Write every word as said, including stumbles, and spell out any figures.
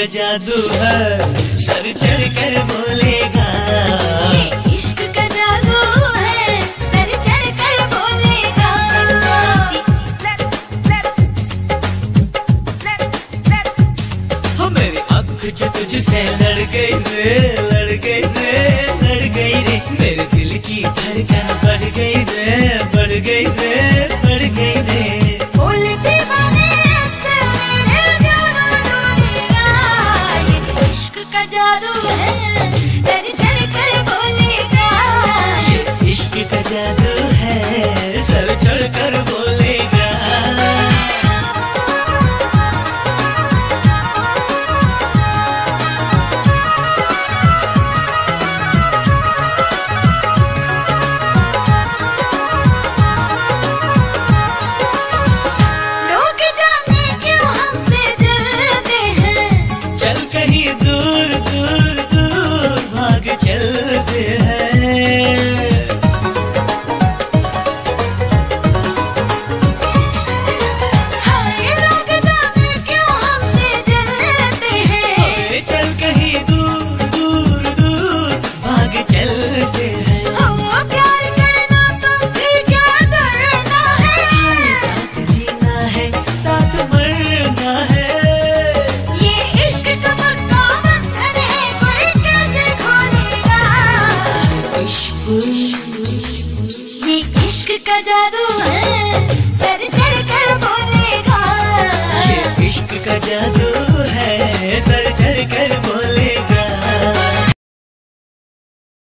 का जादू है, सर चढ़ कर बोलेगा। ये इश्क का जादू है, सर चढ़ कर बोलेगा। हो मेरी आँख जो तुझसे लड़ गई रे, लड़ गई रे, लड़ गई रे। मेरे दिल की धड़कन बढ़ गई रे, बढ़ गई रे, बढ़ गई रे। बोलते बने ऐसे मेरे जाना डूबेगा। ये इश्क का जादू है, सर चढ़ कर बोलेगा। ये इश्क का जादू है, सर चढ़ कर बोलेगा। कहीं दूर दूर दूर भाग चलते हैं। हाय लोग जाने क्यों हमसे जलते हैं। चल कहीं दूर दूर दूर भाग चलते हैं। हो प्यार करना तो फिर क्या डरना है। साथ जीना है, साथ मरना है। ये इश्क का जादू है, सर चढ़ कर बोलेगा। ये इश्क का जादू